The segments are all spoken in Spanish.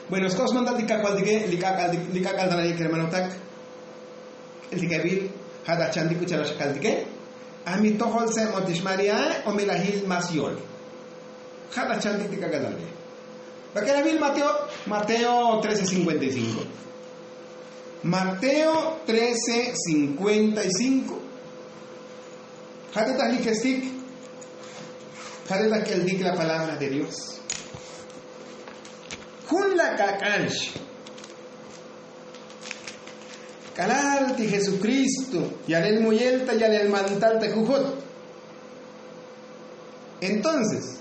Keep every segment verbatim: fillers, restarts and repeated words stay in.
Bueno, es cosa mandar tika cual dige, lika lika caldana que hermano tak. El tika vil, hada chandi kuchara shakal dige. A mi tohol se motish María o me la hil masiol. Hada chandi tika caldana. Porque la vil Mateo, Mateo trece cincuenta y cinco. Mateo trece cincuenta y cinco. Hada tahli kestik. Hada que el dik la palabra de Dios. Kun la kakansh. Kalal ti Jesucristo, y al el muyelta y al el mantal te jujot. Entonces,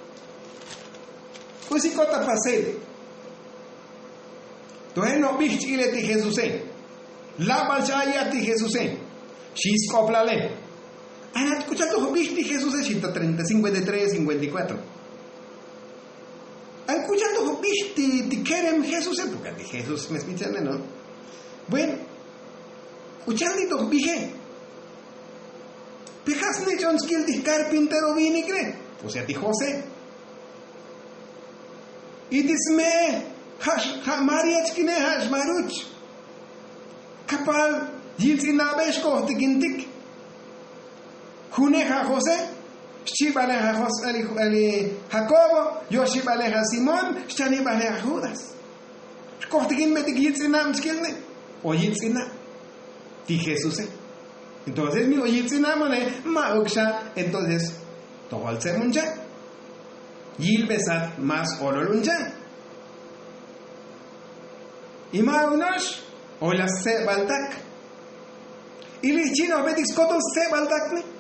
pues si cota pasel. Tohe no bichile ti Jesuse. La balchaya ti Jesuse. Shis coplale. Ana escuchando bich ti Jesuse ciento treinta, cincuenta y tres, cincuenta y cuatro. Escuchando bish ti ti kerem Jesuse porque ti Jesús me escuchan, ¿no? Bueno, escuchando bije. Pijas ne John skill ti carpintero vini cree. O sea, ti José. Y disme hash ha mariach kine hash maruch. Kapal yilsinabesh ko tikintik. Juneja José. Shibaleja Jacobo, yo shibaleja Simón, shanibaleja Judas. Cortiquín me tiquitzina, skilne, o yitzina, ti Jesús. Entonces, mi oyitzina mone, mauksha, entonces, todo el semunja. Yil besat más orolunja. Y maunosh, o la se baltak. Y le chino betis kotos se baltakne.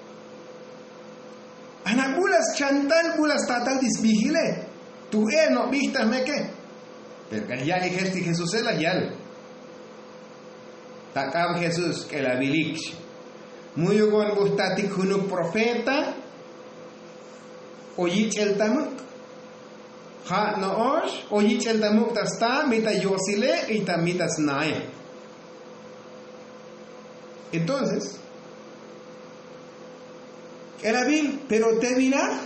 Anak bulas chantal bulas tatal disvigile. Tu e no vistas me que. Pero que ya dijiste Jesús es la yal. Takab Jesús que la bilich. Muy buen bustati kunu profeta. Oyich el tamuk. Ha no osh. Oyich el tamuk tasta mita yosile y tamitas nae. Entonces. Era vil, pero te vina.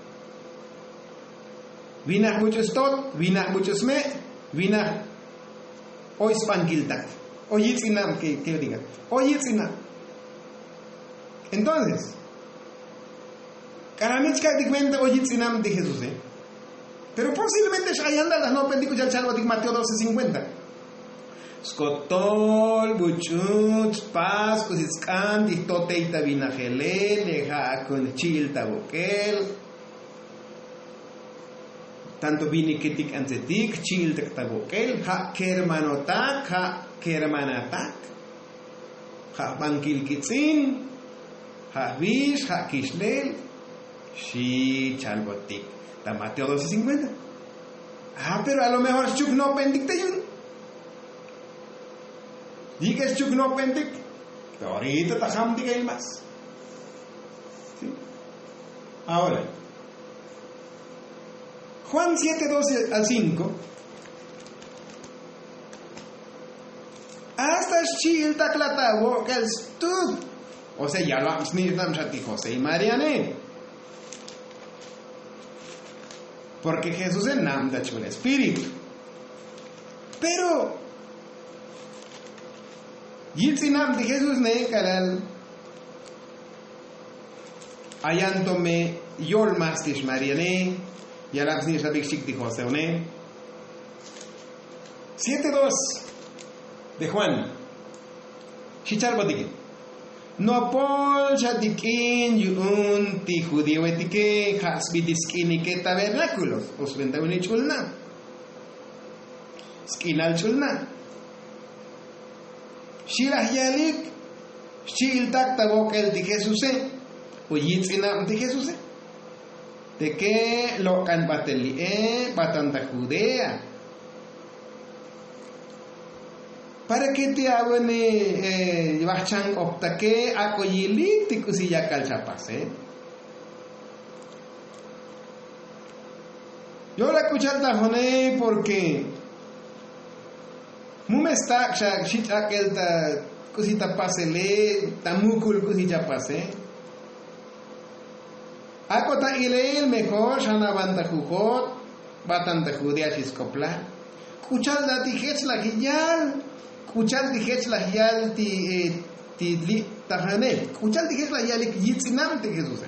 Vina muchos tot, vina muchos me, vina hoy spankiltak. Oye, sinam, que que diga. Oye, sinam. Entonces, Karamichka digmente oye, sinam de Jesús, ¿eh? Pero posiblemente Shayanda las no pendico ya chalvo de Mateo doce cincuenta. Skotol, buchut, pas, kusiskan, tistoteita vinagele, leja con chilta bokel. Tanto viniketik anzetik, chilta tabokel, ha kermanotak, ha kermanatak, ha bankilkitzin, ha vish, ha kishlel, shi chalbotik. Da Mateo doce cincuenta. Ah, pero a lo mejor chuk no pendikte yun. Digas chuk no pendik, pero ahorita tajam diga el más. ¿Sí? Ahora, Juan siete, doce al cinco. Hasta Shil Taklatawo, que el stud. O sea, ya lo han snirnam shati José y Mariane. Porque Jesús es nam da chul espíritu. Pero Yitzinam de Jesús ne kalal ayantome yol mastish mariane yalapsni shabik shik di José one siete dos de Juan Shichar bodiki no pol shadikin yun ti judío etike hasbidiskini ke tabernáculos os ventavuni chulna skinal chulna Shirah yalik, shil tak tabokel de Jesús, o yitzina de Jesús. De que lo can bateli, eh, batanta Judea. Para que te hagan, eh, bachan optaque, acoyilik, ticusiya calchapas, eh. Yo la escuché tajone porque Mumesta shit aquel ta cosita pasele tamukul cosita pase. Akota ile el mejor shana banda jujot batanta judea chiskopla. kuchal da ti hech la hiyal, kuchal ti hech la hiyal ti ti li tahane, kuchal ti hech la hiyal yitzinam te Jesús.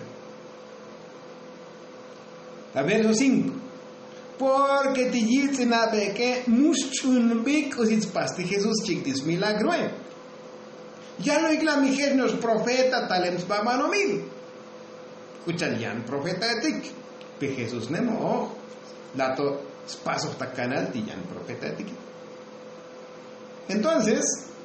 A verso cinco. Porque ti yitzinabe que muchun bik usitzpas ti Jesús chictis milagro. Ya lo igla mi nos profeta talems babanomil. Kuchal yan profeta etik. Pe Jesús nemo. Lato pasos ta canal ti yan profeta etik. Entonces,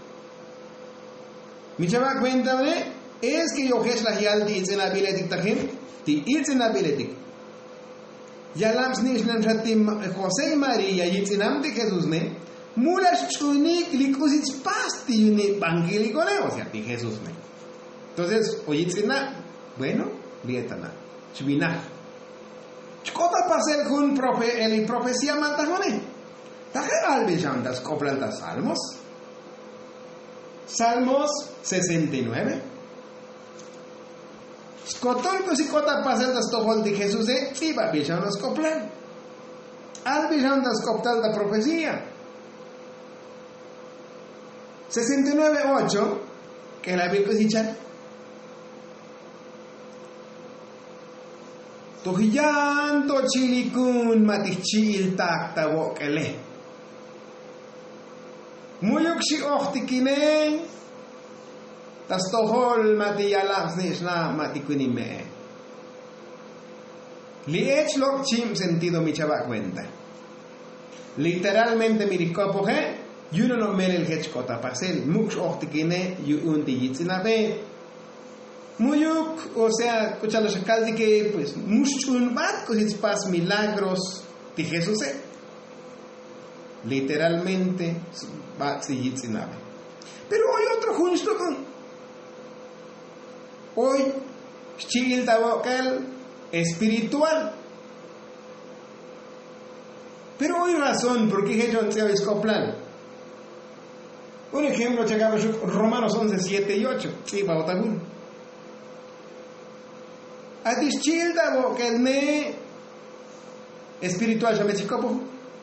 mi chava cuéntame, es que yo jes la hial ti itzinabiletik tajim, ti itzinabiletik. Ya lams nish nan ratim José y María yitzinam de Jesús ne mulas chunik likusits pasti yuni bangili con o sea ti Jesús ne. Entonces oyitzina bueno lietana chvina chkota pasel kun profe el profecía matajone tajer albejam das koplan das salmos Salmos sesenta y nueve. Skotol ko si kota pasel das tohol de Jesús e iba bijam das koplan. Al bijam das koptal da profecía. sesenta y nueve ocho que la Biblia dice Tohiyanto chilikun matichil takta wokele. Muyuk si ochtikine tas tohol matiyalaks nisna matikunime. Liech lok chim sentido mi chava cuenta. Literalmente mirikopoje yuno no melel hechkota pasel mux ochtikine yu unti yitzinabe. Muyuk, o sea, escucha los alcaldes que pues muchun bat cosits pas milagros de Jesús. Eh? Literalmente bat si yitzinabe. Pero hoy otro justo con hoy chil tabokal espiritual. Pero hay razón por qué ellos se escoplan. Un ejemplo llegamos Romanos once, siete y ocho. Sí, va a Atis childa bo que ne espiritual ya me chicopo.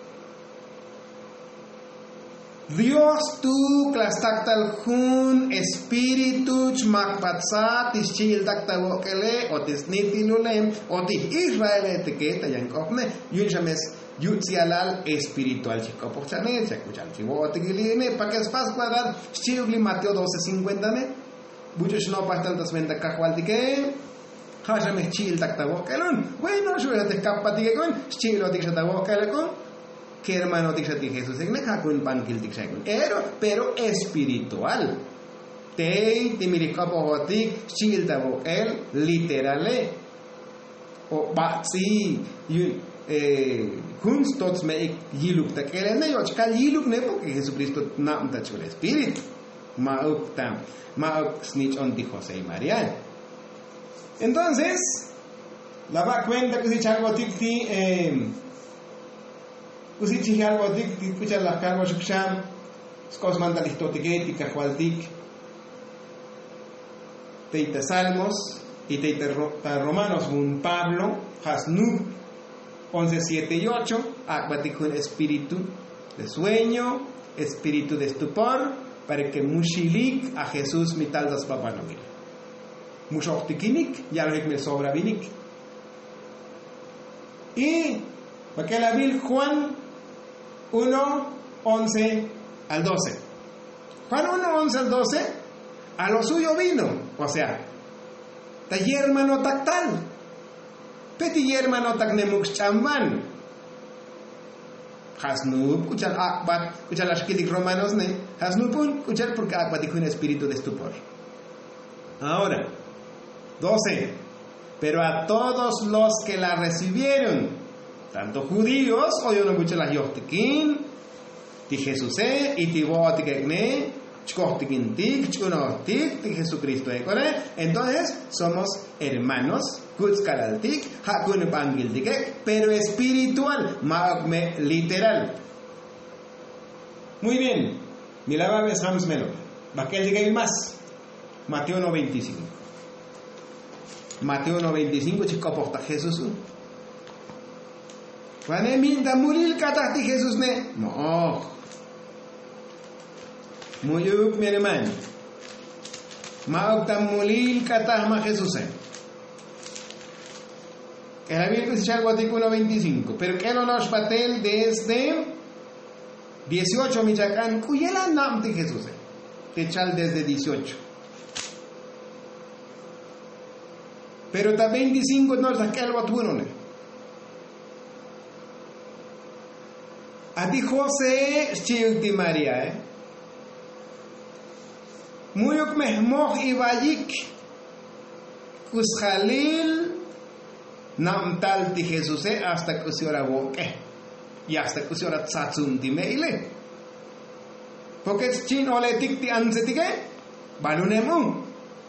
Dios tu clastaktal hun espíritu chmakpatsat tis childa bo que le o tis nitilulem o tis Israel etiqueta yankopne yun chames yutzialal espiritual chicopo chane se escuchan chivo otigiline pa que es fácil cuadrar chilugli Mateo doce cincuenta ne buchos no pastan tas venta cajualtique. Haja me chil taktawokelun. Bueno, yo ya te escapa ti con chilo tikshatawokelun. Que hermano tikshati Jesús en hakun pankil tikshagun. Pero pero espiritual. Te te mirikapo hotik chil tawokel literale. O batsi yun eh kunst tots me yiluk takele ne yo chkal yiluk ne porque Jesucristo nam ta chul espíritu. Ma uktam ma uk snitch on di José y María. Entonces, la va cuenta que si algo ticti, eh, si algo ticti, escucha la cargo shuksham, skos manda listotiquetica, cualtic, teita Salmos y teita Romanos, un Pablo, Hasnub, once, siete y ocho, acuaticun espíritu de sueño, espíritu de estupor, para que mushilik a Jesús mital das papanomil. Mucho tikinik, ya lo que me sobra vinik. Y porque la Biblia Juan uno, once al doce. Juan uno, once al doce, a lo suyo vino, o sea, ta yermano tactal, peti yermano tacnemux chamban. Hasnub, escuchar akbat, escuchar las kilik romanos, ne, hasnubun, escuchar porque akbat dijo un espíritu de estupor. Ahora, doce. Pero a todos los que la recibieron, tanto judíos, oye no mucho la yostikin, ti Jesús y ti botiquegne, chcostikin tik, chconostik, ti Jesucristo ekone. Entonces somos hermanos, kutzkalaltik, hakun pangiltik, pero espiritual, magme literal. Muy bien, milaba ves Hams Melo. ¿Va que llegue más? Mateo uno veinticinco. Mateo uno veinticinco, chico porta Jesús. Fane minta muril kata ti Jesús ne. No. Muyuk mi hermano. Maok tam mulil kata ma Jesús. Que la Biblia dice algo artículo veinticinco. Pero que no nos patel desde dieciocho Michoacán. Cuyela nam ti Jesús. Que chal desde dieciocho. Pero ta veinticinco no es aquel batuno. Adi José Chiuti María, eh. Muyuk mehmoh ibayik. Kusjalil nam tal ti Jesús hasta que se ora boque. Y hasta que se ora tsatzun ti meile. Porque chin oletik ti ansetike. Balunemu.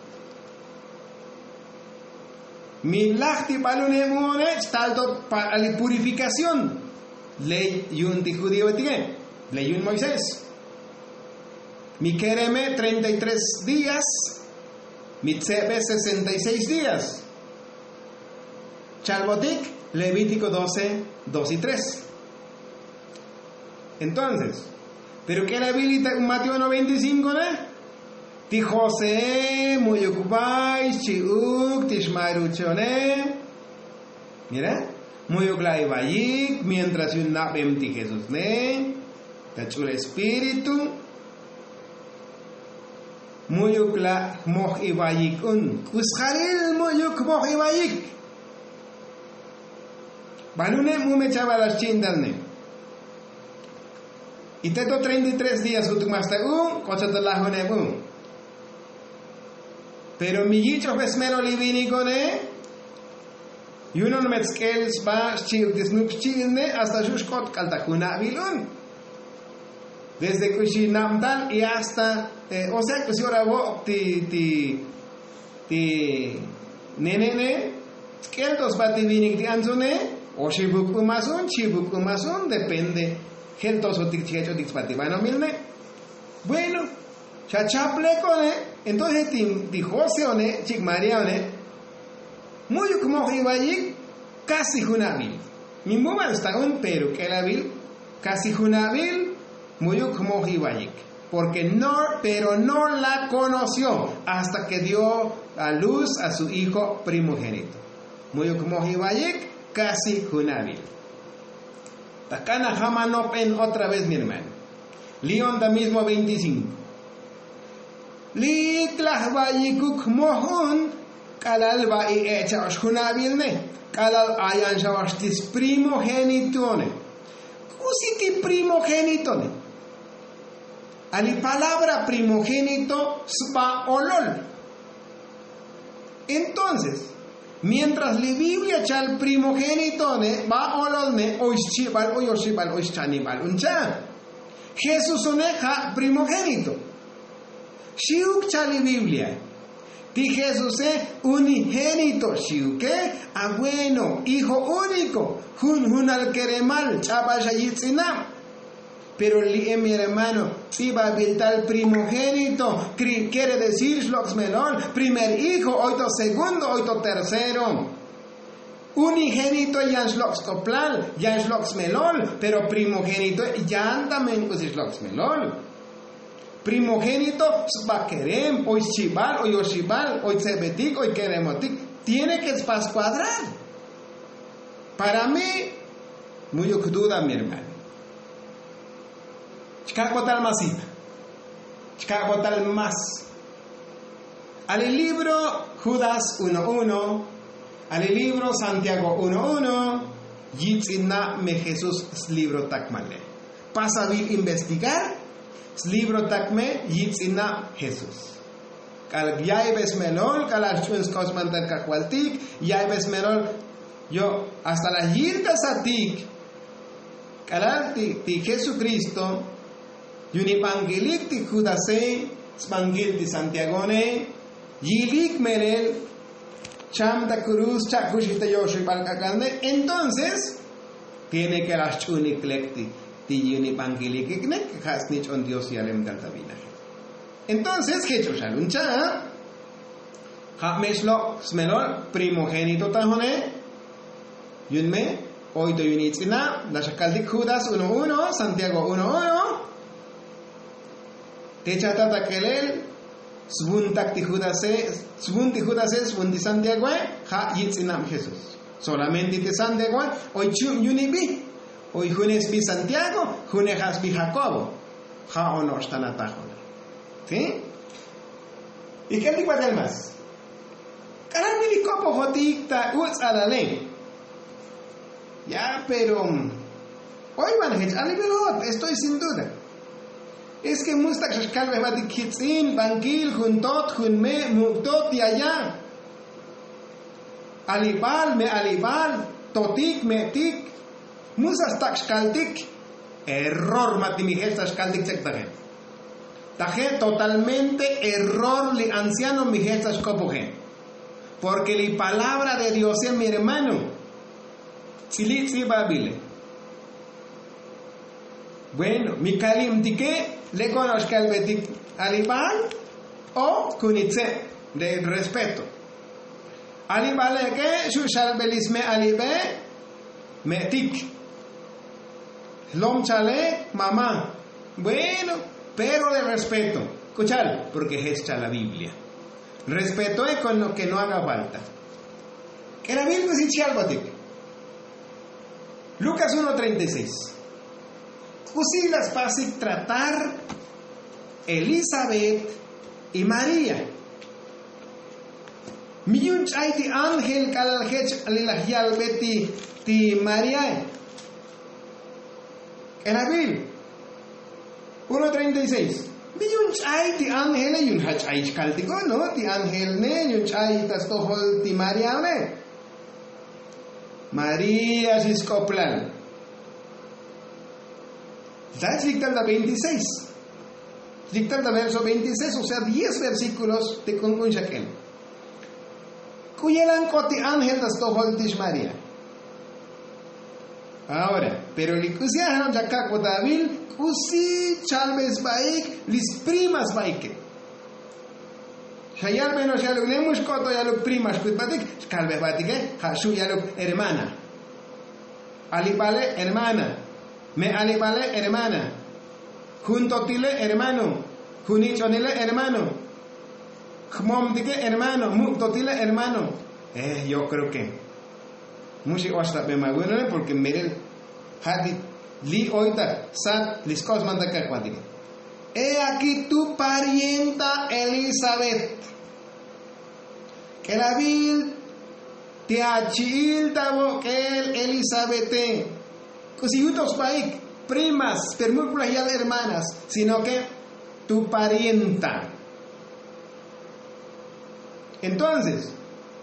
Milachti balunemu ne talto para la purificación. Ley yun ti judío tiene. Ley yun Moisés. Mi quereme treinta y tres días. Mi tsebe sesenta y seis días. Chalbotik, Levítico doce, dos y tres. Entonces, ¿pero qué le habilita un Mateo noventa y cinco, no? Ti José, muy ocupáis, chiuk, tishmaruchone. Mira, muy oklai bayik, mientras un nabem ti Jesús, ne? Tachul espíritu. Muy okla moh ibayik un. Kusharil muy ok moh ibayik. Balune mume chavalas chindalne. Y teto treinta y tres días utumasta un, cochatalajone un. Pero mi yicho besmero livinicone, y uno no metzkels va chil disnupchilne hasta shushkot kaltakuna vilun. Desde Kushinamdal y hasta, eh, o sea que si ahora vos ti, ti, ti, nenene, skeltos bativinik ti anzune, o shibuk umasun, shibuk umasun, depende. Gentos o tikchecho tixpativano milne. Bueno, chachaple cone, entonces ti José one, chic María one, muy como ibayik, casi junabil. Mi mamá está un pero que la vil, casi junabil, muy como ibayik. Porque no, pero no la conoció hasta que dio a luz a su hijo primogénito. Muy como ibayik. Casi junabil. Takana jamanop en otra vez mi hermano. León da mismo veinticinco. Liklah bayikuk mohun kalal ba i echa os junabil ne. Kalal ayan shawastis primogenitone. Kusiti primogenitone. Ali palabra primogénito spa olol. Entonces, mientras la Biblia chal primogénito ne va ololne oischibal oyoshibal oischanibal uncha. Jesús oneja primogénito. Shiuk chal Biblia. Ti Jesús es unigénito. Shiuke a bueno, hijo único. Hun hun al keremal chabashayitzinam. Pero mi hermano, si va a tal primogénito, quiere decir shloxmelol, primer hijo, oito segundo, oito tercero. Unigénito ya es shloxcoplal, ya es shloxmelol, pero primogénito ya anda mencos shloxmelol. Primogénito, sbakerem, hoy shibal, hoy oshibal, hoy tsebetik, hoy keremotik, tiene que cuadrar. Para mí, muy duda, mi hermano. Chicago tal masita. Chicago tal más. Al libro Judas uno uno. Al libro Santiago uno uno. Yitzina me Jesús libro takmale. Pasa a investigar. Libro takme Yitzina Jesús. Kal yaibes melol. Kal archuens cosmantan kakwaltik. Yaibes melol. Yo hasta la yirta satik. Kal ti Jesucristo. Yuni pangilik ti Judase, spangil ti Santiagone, yilik merel, chamta cruz, chakushita yoshi palcacane. Entonces, tiene que las chunik lecti, ti yuni pangilik iknek, hasnich on Dios y alem daltabina. Entonces, que choshaluncha, ha meshlo smelol primogénito tajone, yunme, hoy to yunitzina, la shakaldik Judas uno uno, Santiago uno uno. Techatata kelel, svuntak ti Judas, svunti Judas, svunti Santiago, ha yitzinam Jesús. Solamente te Santiago, hoy chum yunibi, hoy junes bi Santiago, junejas bi Jacobo, ha o no están atajos. ¿Sí? ¿Y qué digo del más? Carameli copo jotikta uts a la ley. Ya, pero hoy van a echar, estoy sin duda. Es que mustak shkalbe batik kitzin, banquil, juntot, junme, muktot y allá. Alibal, me alibal, totik, metik, musas tak shkaltik. Error matimijes shkaltik sektaje. Taje totalmente error li anciano mijes shkopoje. Porque la palabra de Dios es mi hermano. Tzilitzi babile. Bueno, mi kalim dike le conozca el betik alibal o kunitze de respeto. Alibale que su shalbelisme alibe metik. Lom chale mamá. Bueno, pero de respeto. Escuchar, porque es la Biblia. Respeto es con lo que no haga falta. Que la Biblia dice algo así. Lucas uno treinta y seis. Usilas basic tratar Elizabeth y María. Miyunch ay ti ángel kalalhech alilahyal beti ti María. En la Biblia uno treinta y seis. Miyunch ay ti ángel ne yun hach ay kaltigo no ti ángel ne yunch ay tas tohol ti María ne. María Siskoplan. ¿Sabes? Dictan la veintiséis. Dictan la verso veintiséis, o sea, diez versículos de con Shakel. Cuyelan coti ángel das toholtish María. Ahora, pero li kusiahan jaka kodabil, kusi chalmes baik, lis primas baike. Shayal menos yaluk lemus koto yaluk primas kutbatik, kalbe batike, hashu yaluk hermana. Alipale hermana. Me alipale hermana. Juntotile hermano. Junichonile hermano. Jmomdike hermano. Muktotile hermano. Eh, yo creo que mushi hasta me maguna porque miren hadi li oita sat liskos manda kakwadike. He aquí tu parienta Elizabeth. Que la vil te achil tabo que el Elizabeth. Cosiyutos paik, primas, permúculas ya de hermanas, sino que tu parienta. Entonces,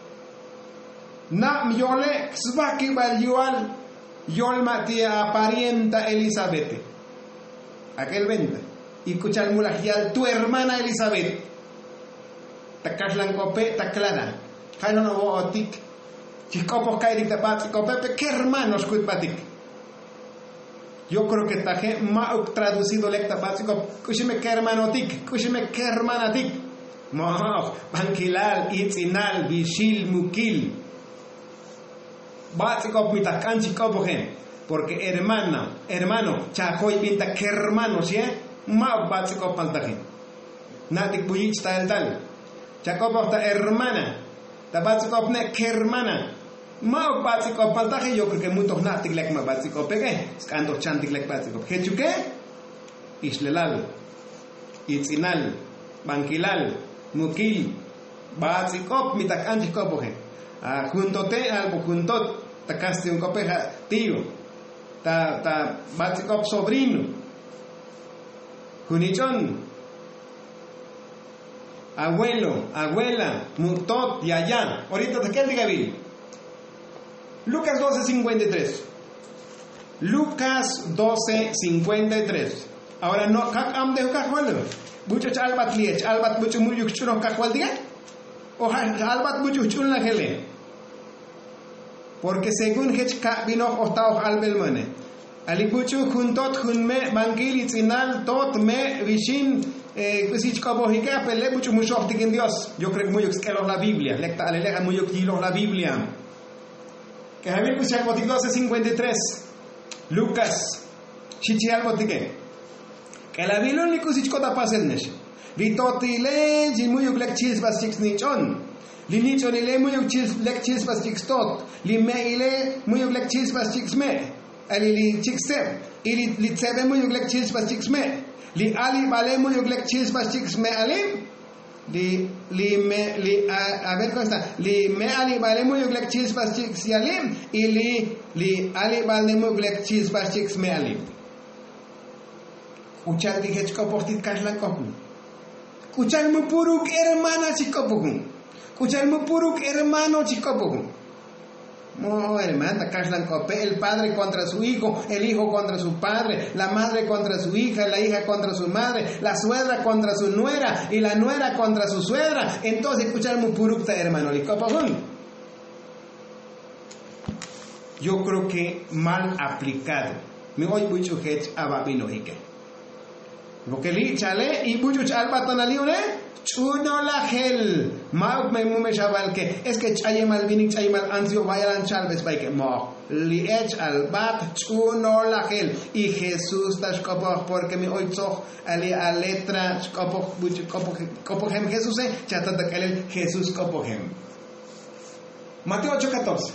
na yole xbaki balyual yol matia parienta Elizabeth. Aquel venta. Y escuchar mulajial tu hermana Elizabeth. Takaslan cope taklana. Kaino no otik. Chicopos kairik tapat cope que hermanos kutpatik. Yo creo que taje ma traducido lecta básico kushime que hermanotik, kushime que hermanatik. Moh, bankilal, itzinal, bishil, mukil. Básico mitakanchi kopogen. Porque hermana, hermano, chakoy pinta que hermano, ¿sí? Ma básico paltaje. Natik buyich tal tal. Chakopo ta hermana. Ta básico ne que hermana. Ma básico paltaje yo creo que muchos natik lek ma básico pegue. Skando chantik lek básico. ¿Hechuke? Islelal. Itzinal. Bankilal. Mukil. Básico mitakanchi kopogen. Ah, juntote algo juntot. Ta casti un copeja tío. Ta ta básico sobrino. Junichon. Abuelo, abuela, mutot y allá. Ahorita te queda Gaby. Lucas doce cincuenta y tres. Lucas doce cincuenta y tres. Ahora no, ¿kak am de kakwalo? Mucho albat liech, albat mucho muy chuno kakwal diga? O albat mucho chun la gele. Porque según hech ka vino ostao albelmane. Alipuchu juntot junme bangil itzinal tot me vishin pues ich como hika pele mucho mucho en Dios. Yo creo que muy que la Biblia, lecta aleja muy que la Biblia. Que Javier Cuchal Botic doce cincuenta y tres. Lucas. Chichial Botique. Que la vilon ni cusichcota pasen nesh. Vitotile, Jimuyuk lek chis bas chix nichon. Li nichon ile muyuk chis lek chis bas chix tot. Li me ile muyuk lek chis bas chix me. Ali li chix tem. Ili li tsebe muyuk lek chis bas chix me. Li ali vale muyuk lek chis bas chix me alim. Li li me li a, a ver cómo está. Li me ali vale muyuk lek chis bas chix yalim. Y li li ali vale muyuk lek chis bas chix me alim. Kuchal di hechko postit kaslan kopun. Kuchal mu puruk hermana chikopukun. Kuchal mu puruk hermano chikopukun. No, hermana, kaslan kope, el padre contra su hijo, el hijo contra su padre, la madre contra su hija, la hija contra su madre, la suegra contra su nuera y la nuera contra su suegra. Entonces, kuchal mu puruk hermano chikopukun. Yo creo que mal aplicado. Me voy mucho hech ababilógica. Porque li chale y mucho chalbatana liune chuno la gel ma me mume chaval que es que chaye mal vini chaye mal ansio vayan chalves by que mo li ech al bat chuno la gel y Jesús das copo porque mi hoy so ali a letra copo copo copo hem Jesús eh chata de el Jesús copo hem Mateo ocho catorce.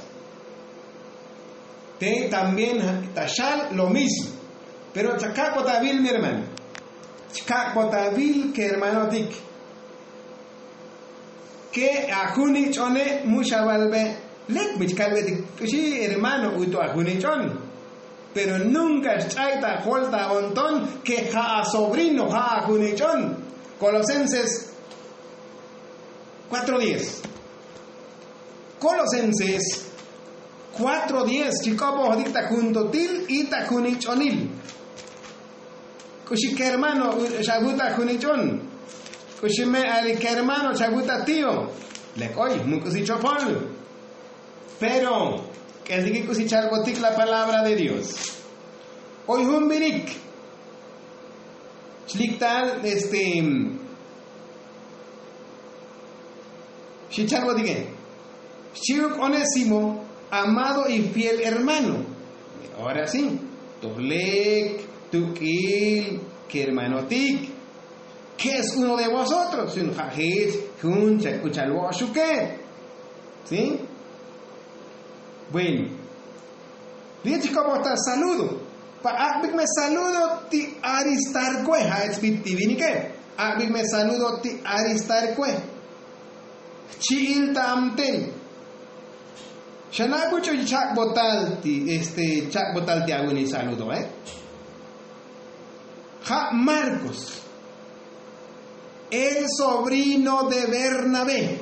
Te también tashal lo mismo pero chacaco tabil mi hermano Chikak potavil que hermano tik. Que ajuni chone mushavalbe lek michkalbe tik. Kushi hermano uto ajuni chon. Pero nunca chaita holta montón que ja a sobrino ja ajuni chon. Colosenses cuatro diez. Colosenses cuatro diez. Chikopo dicta junto til y tajuni chonil. Kushi que hermano chaguta junichon. Kushi me ali que hermano chaguta tío. Le coy, muy kusi chopol. Pero que es que kusi chalgotik la palabra de Dios. Hoy humbirik. Chliktal este Si chalgotik. Shiuk Onésimo, amado y fiel hermano. Ahora sí. Toblek Tukil, que hermano tik, que es uno de vosotros, un jajit, un chacuchalo shuke, ¿sí? Bueno, dice cómo está saludo, pa akbik me saludo ti aristarque, ha expit divini que, akbik me saludo ti aristarque, chiil tamten, shanabucho y chak botal ti, este chak botal ti aguni saludo, eh. Ja Marcos, el sobrino de Bernabé.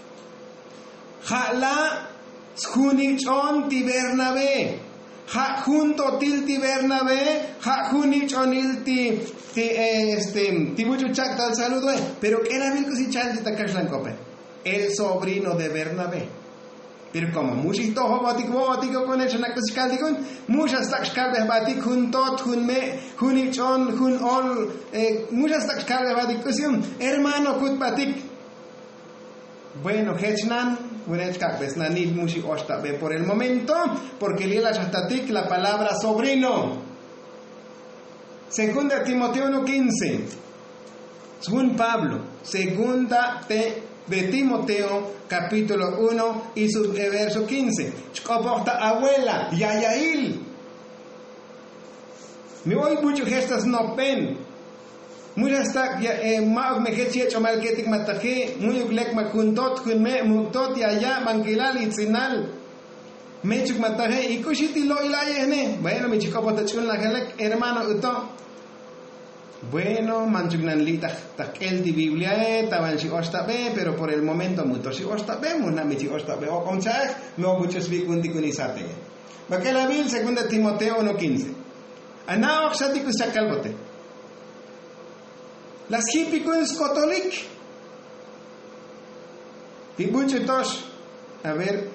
Ja la junichon ti Bernabé. Ja junto til ti Bernabé. Ja junichon il ti ti este ti mucho chacta el saludo eh. Pero que era bien si chalti ta kaslancope. El sobrino de Bernabé. Pero como muchos toho batik batik con el chanak skal dikon muchas tak skal be batik hun tot hun me hun ichon hun all muchas tak skal be batik kusium hermano kut batik. Bueno, hechnan unech kak besnanil mushi osta be por el momento porque lila chastatik la palabra sobrino. Segunda Timoteo uno quince. Según Pablo, segunda te de Timoteo capítulo uno y su verso quince. Chcoporta abuela, yayail. Me voy mucho gestas no pen. Muchas tak ya ma me hechi hecho malketik mataje, muy uglek makuntot kun me mutot yaya mangilal itzinal. Me chuk mataje y kushiti lo ilayene. Bueno, mi chicopota chun la gelek hermano uto. Bueno, manchugnan li tak el di Biblia eh taban si ostabe, pero por el momento muto si ostabe, muna mi si ostabe o conchak, no muchos vi kunti kunisate. Bakela bil segunda Timoteo uno quince. Ana oxati kusakalbote. Las hipicos católicos. Y muchos dos, a ver,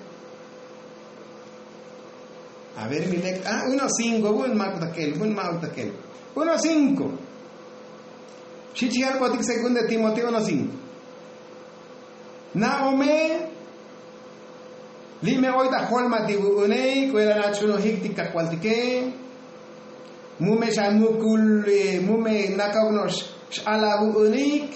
a ver mi lec, ah, uno cinco, buen mau takel, buen mau takel, uno cinco. Chichiar Potik segunda Timoteo uno cinco. Naome Lime oita holma tibu unei, kuela na chuno hikti kakwaltike. Mume shamukul, mume nakagnos alabu unik.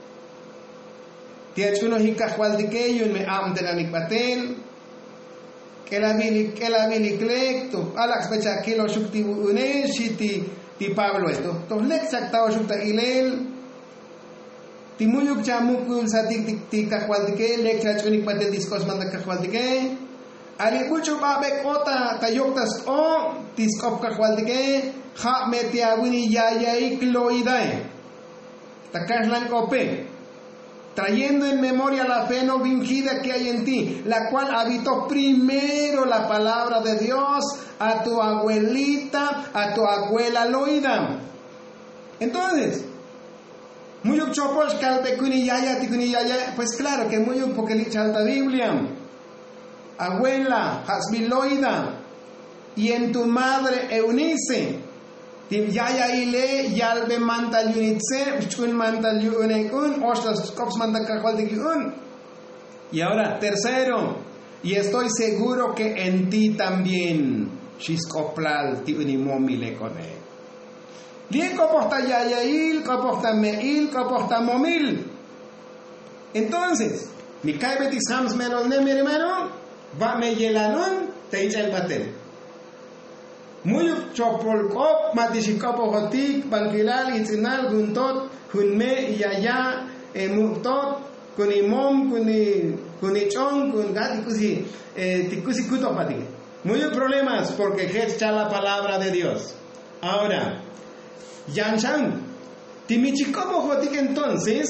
Tia chuno hikakwaltike yun me am tenanik patel. Kela bili kela bili klek to alax pecha kilo shukti unei shiti ti Pablo esto. To lek saktao shukta ilel. Timuyuk chamukul sa tik tik tik kakwaltike lek cha chunik patel diskos manda kakwaltike. Ali mucho babek ota tayoktas o tiskop kakwaltike ha metiawini yayai cloidae. Takaslan cope. Trayendo en memoria la fe no fingida que hay en ti, la cual habitó primero la palabra de Dios a tu abuelita, a tu abuela Loida. Entonces, muy chopos calpe kuniyaya tikuniyaya, pues claro que muy un poquito alta Biblia. Abuela, Hasbiloida, y en tu madre Eunice, Tim yaya ile yalbe mantal unitse, chun mantal unekun, ostas cops mantal kakwaltikun. Y ahora, tercero, y estoy seguro que en ti también, shiskoplal ti unimomile con él. Bien coposta yayail, coposta meil, coposta momil. Entonces, mi kaibetis hams melol ne mi hermano, va me yelanon, te echa el batel. Muy chopolcop, matishikopo hotik, banquilal, itzinal, guntot, hunme, yaya, emuktot, kunimom, kunichon, kungati, kusi, tikusi kutopati. Muchos problemas porque echa la palabra de Dios. Ahora, Yanshan, timichikopo hotik entonces,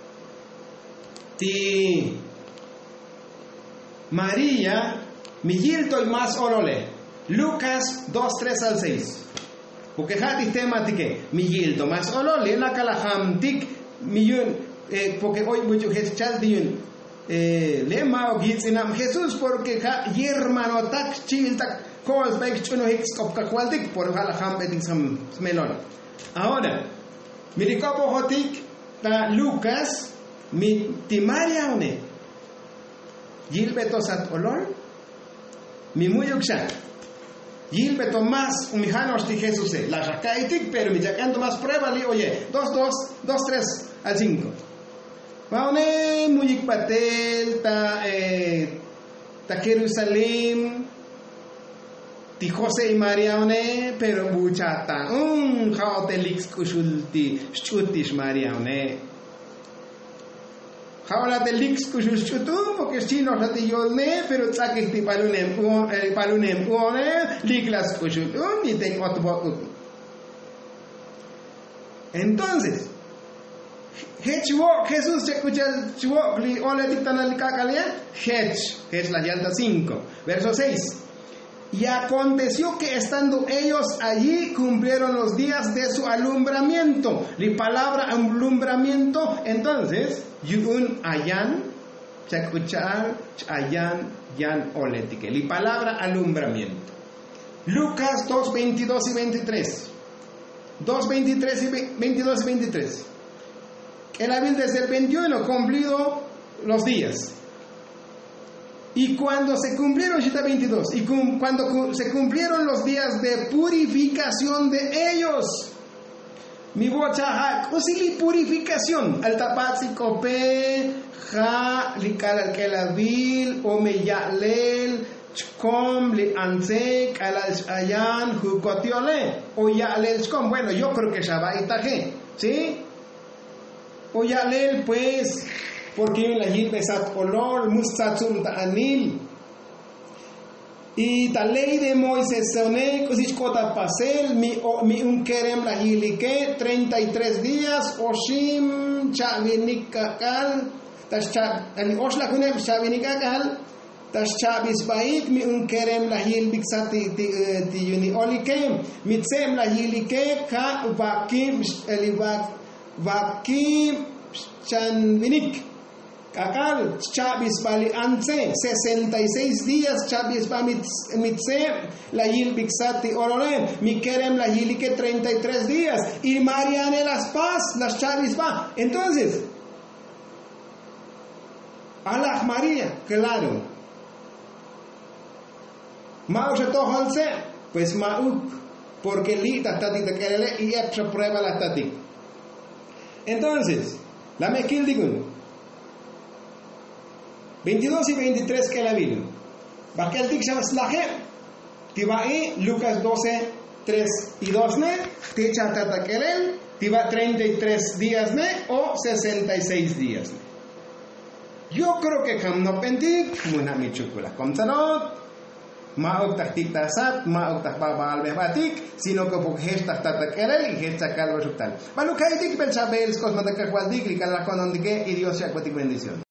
ti María, mi yilto y más olole. Lucas dos, tres al seis. Porque hati temátique, mi yilto más olole, la calahamtik, millón, porque hoy mucho Jesús diun, le mao gitzinam Jesús, porque yermano tak chiltak, cos baik chuno hicks kopkakwaltik, por halaham betisam melon. Ahora, mi ricopo hotik, ta Lucas, mi timaria une, yilbetosat olol, mi muyukshat. Yilbeto más umijanos de Jesús, la rakaitik, pero mi jacando más prueba li oye, dos, dos, dos, tres al cinco. Vaone muyik patel ta eh, ta Jerusalén, ti José y María one, pero buchata, un jaotelix kushulti, chutish María one. Ahora de lix kushus chutu, porque si no se te yolne, pero saques ti palunem, palunem one, liglas kushutu, ni tengo otro. Entonces, Jesús se escucha el chuo, li ole dictan al cacalia, Hech, es la llanta cinco, verso seis. Y aconteció que estando ellos allí cumplieron los días de su alumbramiento. La palabra alumbramiento, entonces, yun ayan, chakuchar, ayan, yan oletike. La palabra alumbramiento. Lucas dos, veintidós y veintitrés. dos, veintitrés y veintidós y veintitrés. El hábil desde el veintiuno cumplido los días. Y cuando se cumplieron, veintidós, y cum, cuando se cumplieron los días de purificación de ellos, mi bocha usili purificación, al tapatsi cope, ja, likal al kelavil, o me yalel, chkom, li anse, kalal ayan, jucotiole, o yalel chkom. Bueno, yo creo que shabaitaje, ¿sí? O yalel, pues. Porque la gente sat olor, mustatsum ta'anil. Y la ley de Moisés sone, cosich kota pasel, mi, mi un kerem la hilike, treinta y tres días, oshim, chavinik kakal, tas cha, el osla kunem chavinik kakal, tas chavis baik, mi un kerem la hil biksati ti yuni olike, mitsem la hilike, ka vakim, elivak, vakim, chanvinik. Akal, Chabis Bali Anse, sesenta y seis días, Chabis Bamitse, la Yil Bixati Orole, Mikerem la Yilike treinta y tres días, y Mariane las Paz, las Chabis va. Entonces, Allah María, claro, Ma se tojalse, pues mauk, porque li tatati te querele y se prueba la tati. Entonces, la mequil digun, veintidós y veintitrés que la vino. Bakel dik shams laje, tibae Lucas doce, tres y dos ne, ticha tata querel, tiba treinta y tres días ne o sesenta y seis días ne. Yo creo que kam no pentik, muna mi chukula. Komtanot, mauk taktik tasat, mauk tak babal bebatik, sino que porque gestas tata querel y gesta calvo subtal. Balu kaitik pensabel, cosma de cacualdik, y cada con y Dios ya cuatic bendición.